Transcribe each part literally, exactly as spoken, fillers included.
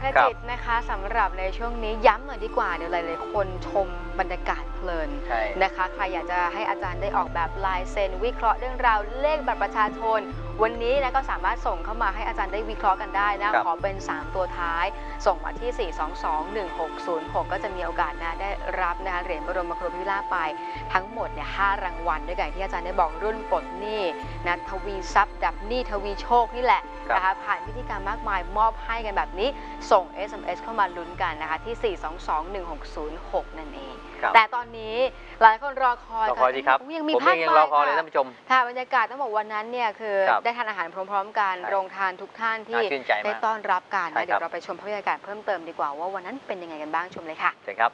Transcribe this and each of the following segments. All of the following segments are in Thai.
รจิตนะคะสำหรับในช่วงนี้ย้ำหน่อยดีกว่าเดี๋ยวหลายๆคนชมบรรยากาศเพลินนะคะใครอยากจะให้อาจารย์ได้ออกแบบลายเซ็นวิเคราะห์เรื่องราวเลขบัตรประชาชนวันนี้นะก็สามารถส่งเข้ามาให้อาจารย์ได้วิเคราะห์กันได้นะขอเป็นสามตัวท้ายส่งมาที่สี่ สอง สอง หนึ่ง หก ศูนย์ หกก็จะมีโอกาสนะได้รับนะคะเหรียญบรมครูพิราภไปทั้งหมดเนี่ยห้ารางวัลด้วยกันที่อาจารย์ได้บอกรุ่นปลดหนี้นะทวีทรัพย์ดับหนี้ทวีโชคนี่แหละนะคะผ่านพิธีการมากมายมอบให้กันแบบนี้ส่ง เอส เอ็ม เอส เข้ามาลุ้นกันนะคะที่สี่ สอง สอง หนึ่ง หก ศูนย์ หกนั่นเองแต่ตอนนี้หลายคนรอคอยกันครับยังมีภาคบ่ายรอคอยเลยท่านผู้ชมค่ะบรรยากาศต้องบอกวันนั้นเนี่ยคือได้ทานอาหารพร้อมๆกันโรงทานทุกท่านที่ได้ต้อนรับกันนะเดี๋ยวเราไปชมบรรยากาศเพิ่มเติมดีกว่าว่าวันนั้นเป็นยังไงกันบ้างชมเลยค่ะเชิญครับ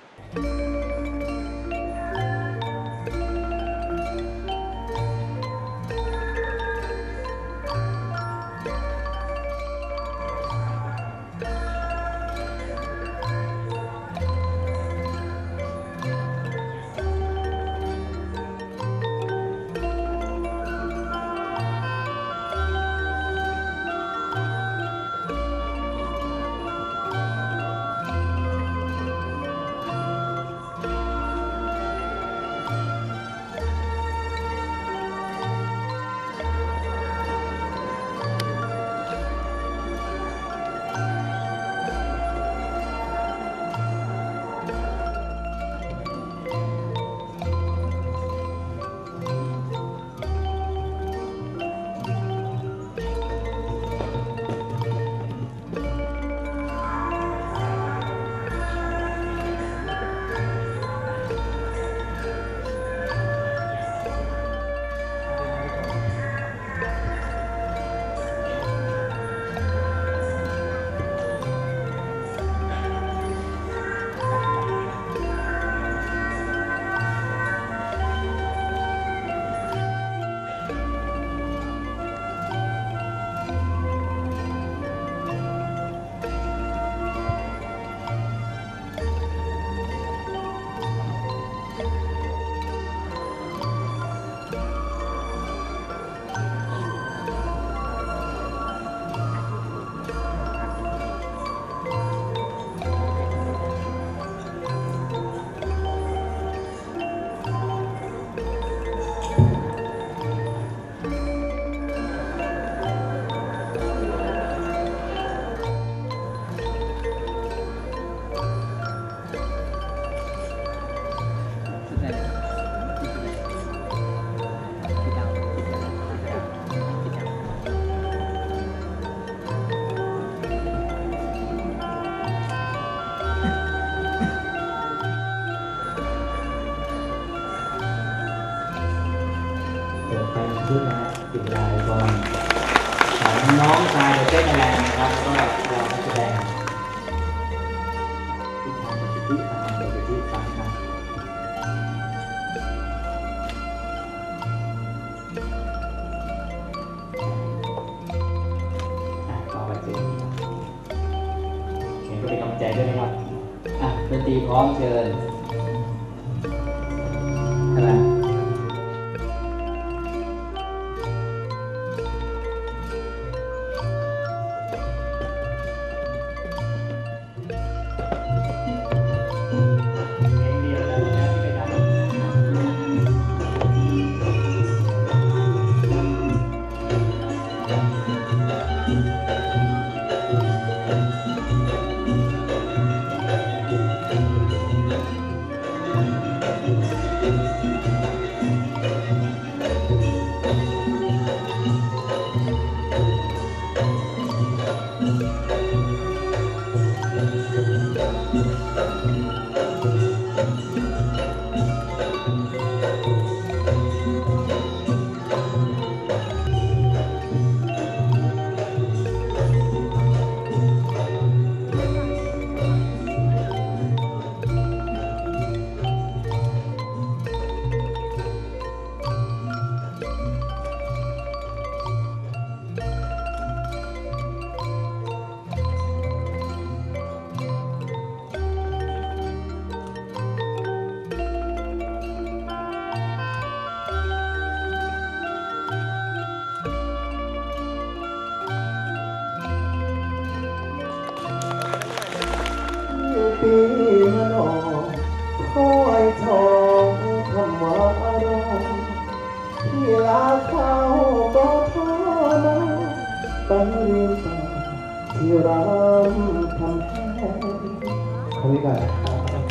ชุดนะฮะติดลายบอลของน้องชายเดอะเจ๊กแลนด์นะครับก็เรานักแสดงที่ทำเป็นที่ทำเป็นที่ฟังครับต่อไปเจอเห็นก็เป็นกำลังใจด้วยนะครับอ่ะดนตรีพร้อมเชิญอะไรรงนี้ก่อนนะครับ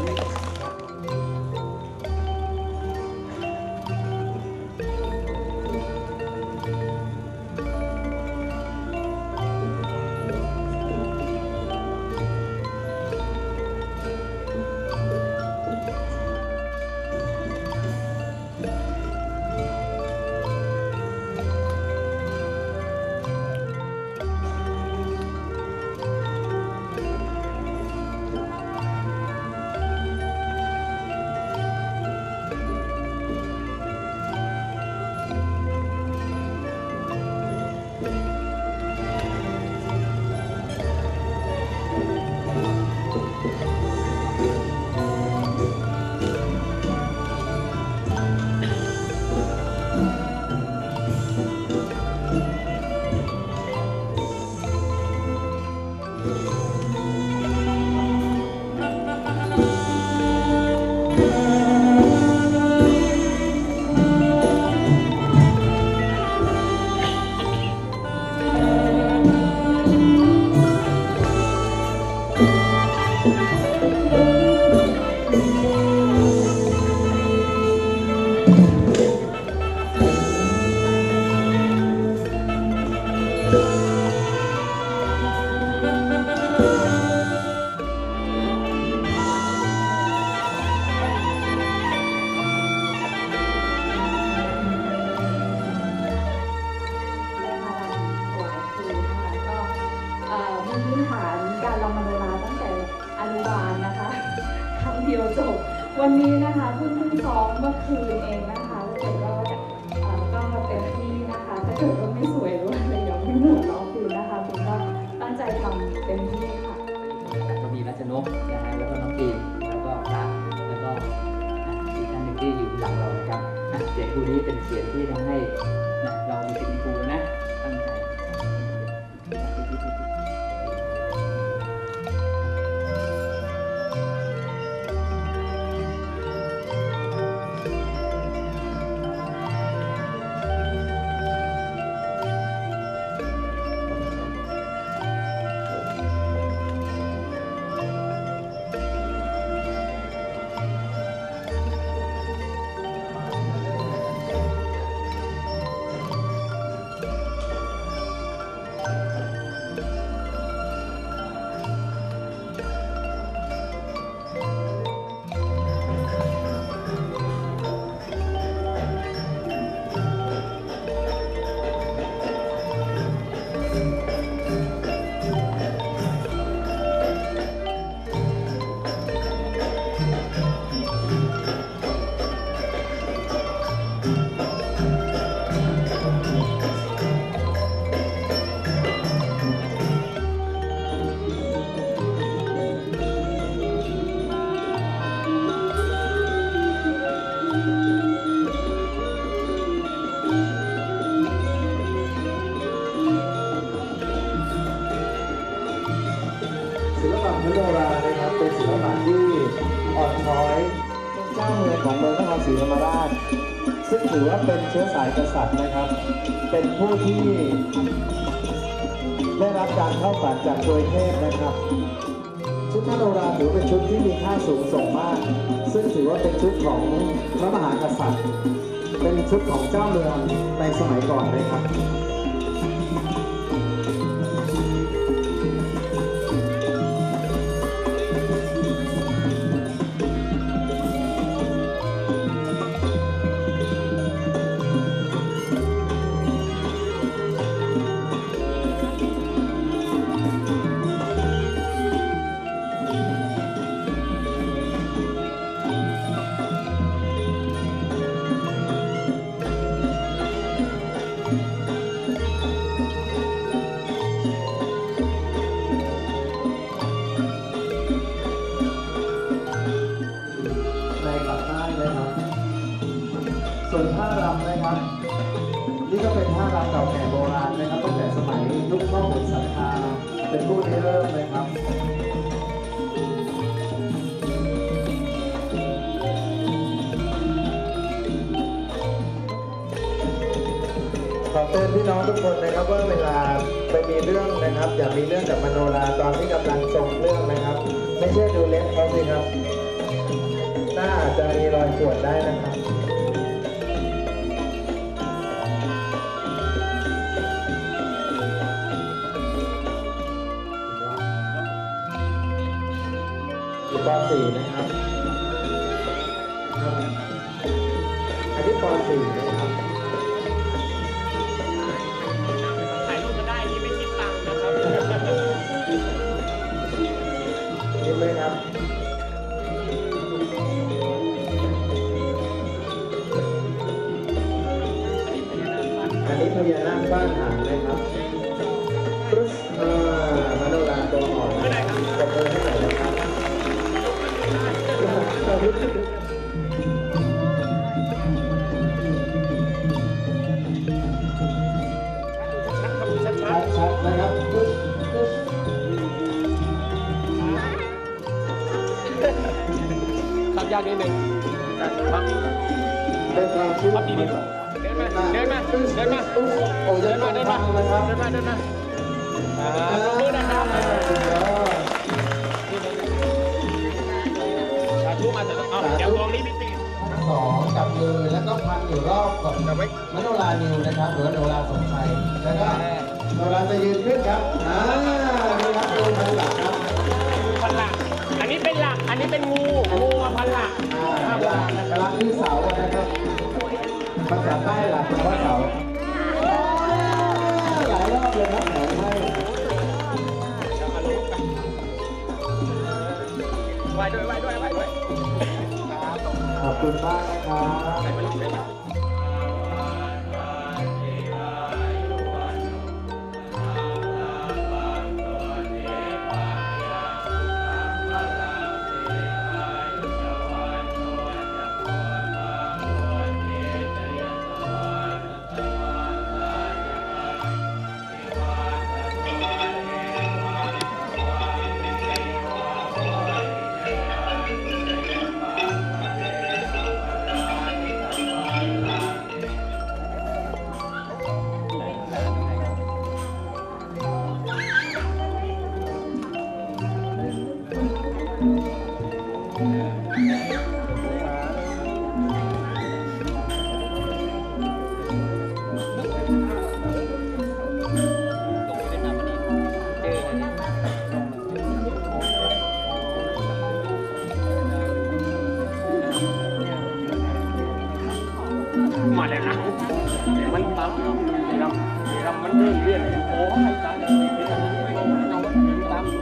วันนี้นะคะเพิ่งเพิ่งซ้อมเมื่อคืนเองนะคะแล้วเกิดว่าก็เต็มที่นะคะถ้าเกิดว่าไม่สวยหรือว่าอะไรเดี๋ยวไม่เหมือนร้องคืนนะคะผมก็ตั้งใจทำเต็มที่ค่ะก็มีรัชนกนะฮะแล้วก็น้องปีแล้วก็พระแล้วก็อีกท่านหนึ่งที่อยู่หลังเรานะครับเสียงครูนี้เป็นเสียงที่ทำให้เรามีเป็นครูนะตั้งใจมโนรานะครับเป็นศิลปะที่อ่อนช้อยเป็นเจ้าเมืองของเมืองนครศรีธรรมราชซึ่งถือว่าเป็นเชื้อสายกษัตริย์นะครับเป็นผู้ที่ได้รับการเข้าฝันจากโดยเทพนะครับชุดมโนราถือเป็นชุดที่มีค่าสูงส่งมากซึ่งถือว่าเป็นชุดของพระมหากษัตริย์เป็นชุดของเจ้าเมืองในสมัยก่อนเลยครับส่วนท่ารำนะครับนี่ก็เป็นท่ารำเก่าแก่โบราณนะครับตั้งแต่สมัยยุคพ่อขุนศรัทธาเป็นผู้ริเริ่มเลยครับขอบเตือนพี่น้องทุกคนนะครับว่าเวลาไปมีเรื่องนะครับอย่ามีเรื่องกับมโนราตอนที่กำลังทรงเรื่องนะครับไม่ใช่ดูเล็บเขาสิครับหน้าอาจจะมีรอยข่วนได้นะครับป .สี่ นะครับอันนี้ป .สี่ นะครับถ่ายรูปก็ได้นี่ไม่คิดตังค์นะครับเห็นไหมครับอันนี้พญานาคบ้านหางนะครับปึ๊บอ่ามโนราตัวอ่อนกดมือให้หน่อยนะครับชัดๆนะครับปึ๊บปึ๊บทำยากนิดนึงครับเป็นความคิดครับดีๆเดินมาเดินมาเดินมาโอ้ยเดินมาเดิเดินนมามาเลยครับเดินมาเดินมาอ่าลงมือนะครับสาธุมาเสร็จแล้วเอาเดี๋ยวตรงนี้พี่ตีทั้งสองจับมือแล้วก็พันอยู่รอบกับมโนรานิวนะครับหรือมโนราสมชัยแล้วก็มโนราจะยืนขึ้นครับอ่านี่ครับดูพันหลักครับพันหลักอันนี้เป็นหลักอันนี้เป็นงูงูมาพันหลักอ่าหลักหลักที่เสานะครับภาษาใต้หลักเป็นว่าเสาหลายรอบเลยครับแหมให้ไหวด้วยไหวด้วยไหวด้วยขอบคุณมากนะครับมาแล้วนะมันปั๊มนะครับนะครับมันเลื่อนเลื่อนโอ้ให้ตามเลยเดี๋ยวจะมีโอ้เอาไว้ตาม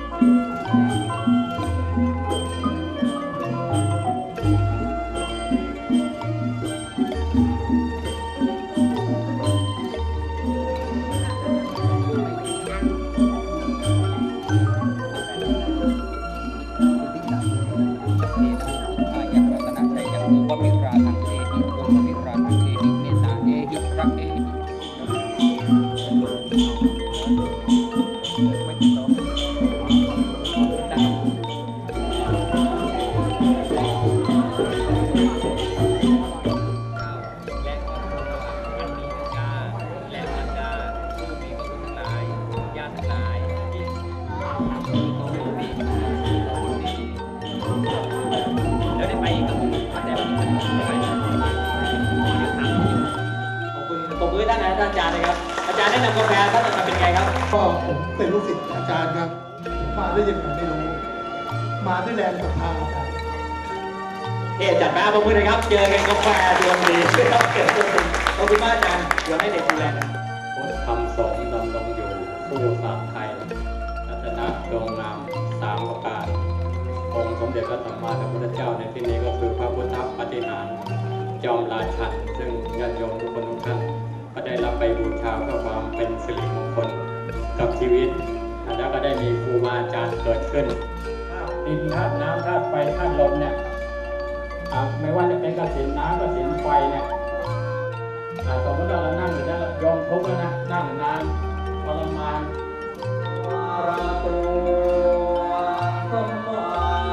อาจารย์นะครับอาจารย์แนะนำกาแฟท่านเป็นไงครับก็ผมเป็นลูกศิษย์อาจารย์ครับมาได้ยังไงไม่รู้มาด้วยแรงศรัทธาอาจารย์เอ๊จัดมาประมือเลยครับเจอกันกาแฟดวงดีครับเกิดตัวเป็นขอบคุณมากอาจารย์เดี๋ยวให้เด็กดูแลนะคำสอนดำรงอยู่ผู้สามไทยรัตนะดวงงามสามประการองค์สมเด็จพระสัมมาสัมพุทธเจ้าในที่นี้ก็คือพระพุทธปฏิหารจอมราชันซึ่งญาติโยมทุกคนทุกท่านก็ได้รับไปบูชาเพื่อความเป็นสิริมงคลกับชีวิตแล้วก็ได้มีครูบาอาจารย์เกิดขึ้นดินธาตุน้ำธาตุไฟธาตุลมเนี่ยไม่ว่าจะเป็นกสิณน้ำกสิณไฟเนี่ยสมมติว่าเรานั่งอยู่แล้วยอมทุกข์แล้วนะนั่งนานทรมานราโตสัมมา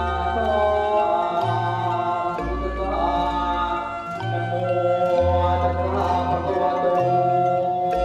สัมพุทธัสสะนะโมตัสสะภะคะวะโต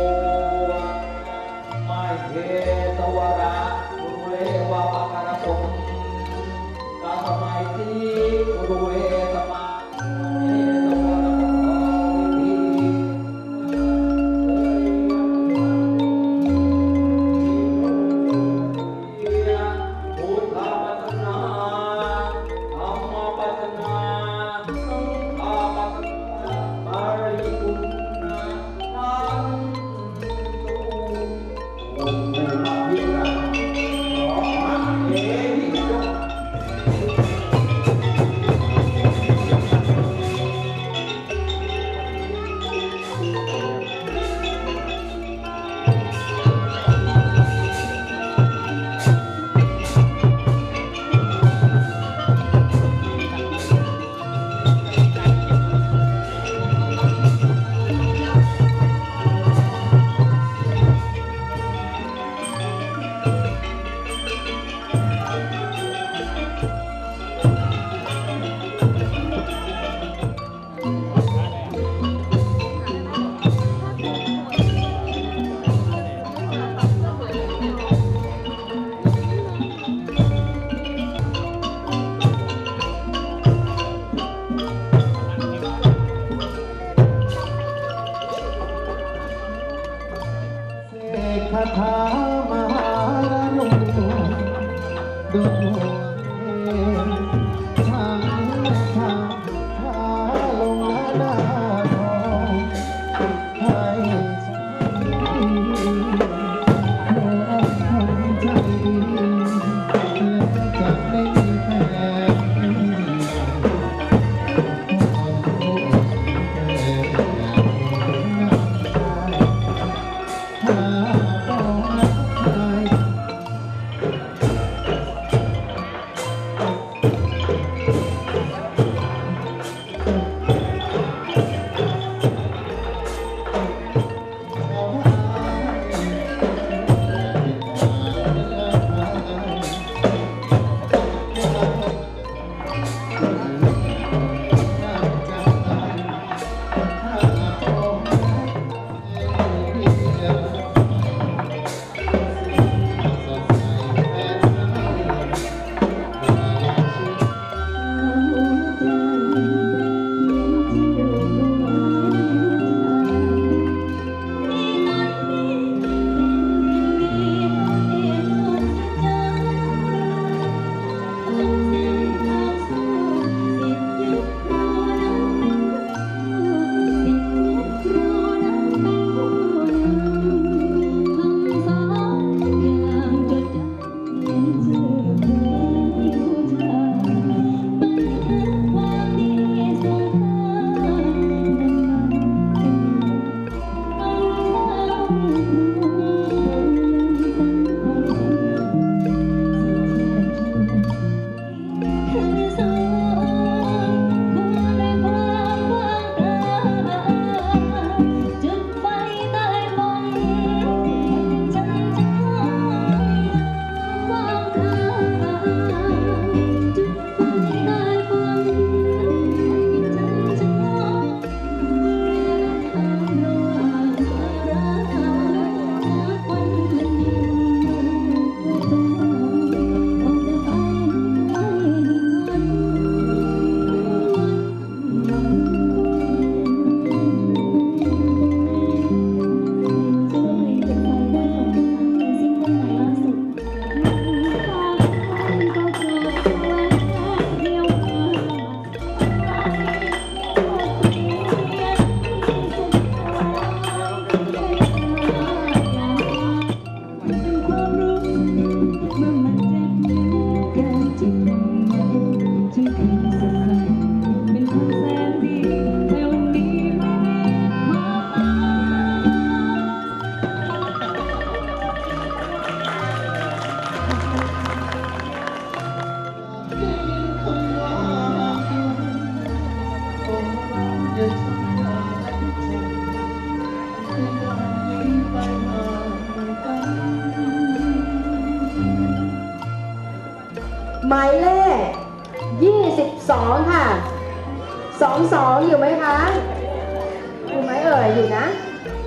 สิบสองค่ะสองสองอยู่ไหมคะอยู่ไหมเอ่ยอยู่นะ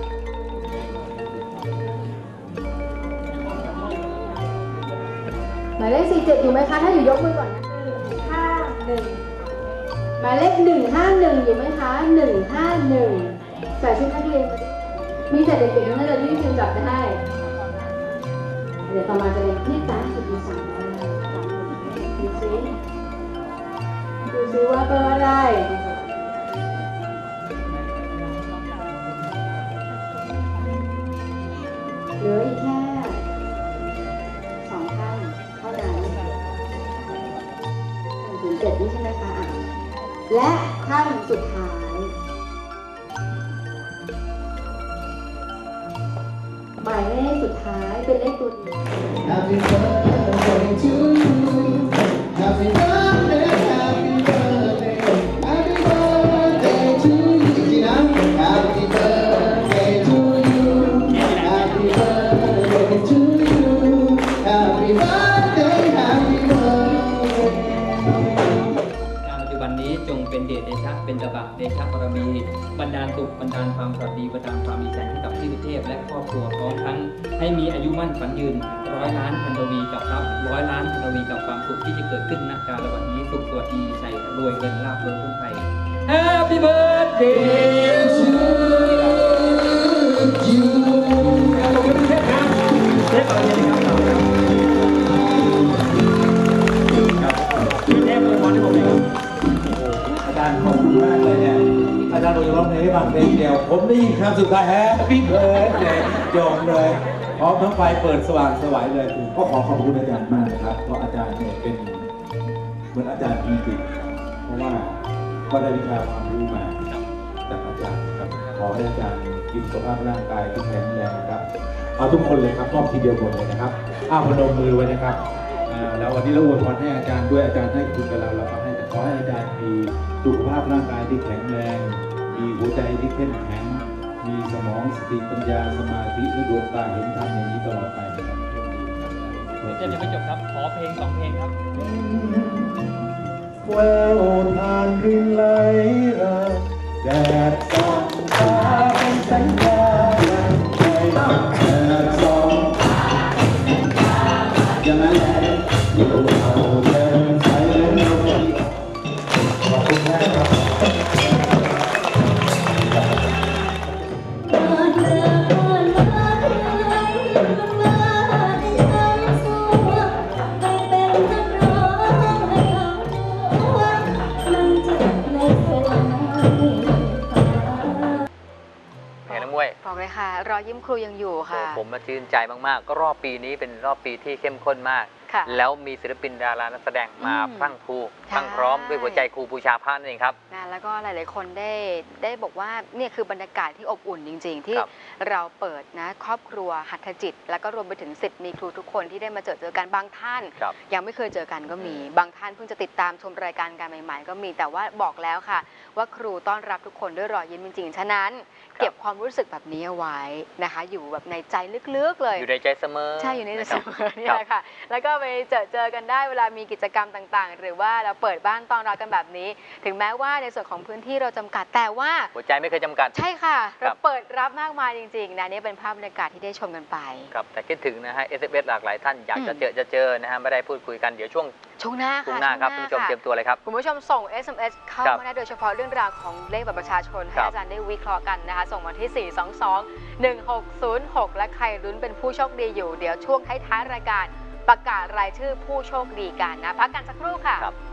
หมายเลขสี่เจ็ดอยู่ไหมคะถ้าอยู่ยกมือก่อนนะห้าหนึ่งหมายเลขหนึ่งห้าหนึ่งอยู่ไหมคะหนึ่งห้าหนึ่งใส่ชุดนักเรียนมีแต่เด็กๆทั้งนั้นเลยที่พิมพ์จับได้เดี๋ยวต่อมาจะเป็นพี่ตาสุดที่สามดูซิดูซิว่าเบอร์อะไรเหลืออีกแค่สองท่านเท่านั้นศูนย์เจ็ดนี่ใช่ไหมคะอ่ะและท่านสุดท้ายหมายเลขสุดท้ายเป็นเลขตัวนี้ Happy birthday to you Happy birthday Happy birthday Happy birthday to you จริงๆนะ Happy birthday to you Happy birthday to you Happy birthday Happy birthday การปัจจุบันนี้จงเป็นเดชเดชะเป็นตบะเดชะบารมีบันดาลสุขบันดาลความสวัสดีบันดาลความมีแสงให้กับพี่สุเทพและครอบครัวพร้อมทั้งให้มีอายุมั่นขวัญยืนร้อยล้านพันทวีกับทรัพย์ร้อยล้านพันทวีกับความสุขที่จะเกิดขึ้นณการวันนี้สุขสวัสดีใส่รวยเงินลาภรวยทุกไทย Happy birthday to you ขอบคุณเทพครับเทพอะไรนะครับพี่เทพอวยพรให้ผมเลยครับอาจารย์ขอบคุณมากเลยเนี่ยอาจารย์บอกจะร้องเพลงให้ฟังเพลงเดียวผมได้ยินคำสุดท้ายแฮปปี้เบิร์ดเลยยอมเลยพร้อมทั้งไฟเปิดสว่างสวยเลยก็ขอขอบคุณอาจารย์มากนะครับเพราะอาจารย์เนี่ยเป็นเหมือนอาจารย์จริงๆเพราะว่าก็ได้วิชาความรู้มาจากอาจารย์ครับขอให้อาจารย์กินสุขภาพร่างกายที่แข็งแรงนะครับเอาทุกคนเลยครับรอบทีเดียวหมดเลยนะครับอ้าวพนมมือไว้นะครับแล้ววันนี้เราอวยพรให้อาจารย์ด้วยอาจารย์ให้คุณกับเราเราก็ให้ขอให้อาจารย์มีสุขภาพร่างกายที่แข็งแรงมีหัวใจที่เข้มแข็งมีสมองสติปัญญาสมาธิและดวงตาเห็นธรรมอย่างนี้ตลอดไปนะครับเดี๋ยวยังไม่จบครับ ขอเพลงสองเพลงครับแววทานรินไหลราแดดส่องตาเป็นสัญญาแดดส่องอย่างนั้นแหละอยู่เอาเดินใส่เล่นขอบคุณมากครับบอกเลยค่ะรอยยิ้มครูยังอยู่ค่ะผมมาชื่นใจมากๆก็รอบปีนี้เป็นรอบปีที่เข้มข้นมาก แล้วมีศิลปินดารานักแสดงมาพรั่งพรูพรั่งพร้อมด้วยหัวใจครูบูชาพระนั่นเองครับนะแล้วก็หลายๆคนได้ได้บอกว่าเนี่ยคือบรรยากาศที่อบอุ่นจริงๆที่เราเปิดนะครอบครัวหัตถจิตแล้วก็รวมไปถึงศิษย์มีครูทุกคนที่ได้มาเจอเจอกันบางท่านยังไม่เคยเจอกันก็มีบางท่านเพิ่งจะติดตามชมรายการการใหม่ๆก็มีแต่ว่าบอกแล้วค่ะว่าครูต้อนรับทุกคนด้วยรอยยิ้มจริงๆฉะนั้นเก็บความรู้สึกแบบนี้เอาไว้นะคะอยู่แบบในใจลึกๆเลยอยู่ในใจเสมอใช่อยู่ในใจเสมอนี่แหละค่ะแล้วก็ไปเจอเจอกันได้เวลามีกิจกรรมต่างๆหรือว่าเราเปิดบ้านต้อนรับกันแบบนี้ถึงแม้ว่าในส่วนของพื้นที่เราจำกัดแต่ว่าหัวใจไม่เคยจำกัดใช่ค่ะเราเปิดรับมากมายจริงๆนะนี่เป็นภาพบรรยากาศที่ได้ชมกันไปครับแต่คิดถึงนะฮะ เอส เอฟ เอส หลากหลายท่านอยากจะเจอจะเจอนะฮะไม่ได้พูดคุยกันเดี๋ยวช่วงช่วงหน้าค่ะช่วงหน้าครับคุณผู้ชมเตรียมตัวเลยครับคุณผู้ชมส่ง เอส เอ็ม เอส เข้ามาได้โดยเฉพาะเรื่องราวของเลขบัตรประชาชนให้อาจารย์ได้วิเคราะห์กันนะคะส่งมาที่ สี่สองสอง หนึ่งหกศูนย์หก และใครลุ้นเป็นผู้โชคดีอยู่เดี๋ยวช่วงท้ายๆรายการประกาศรายชื่อผู้โชคดีกันนะพักกันสักครู่ค่ะ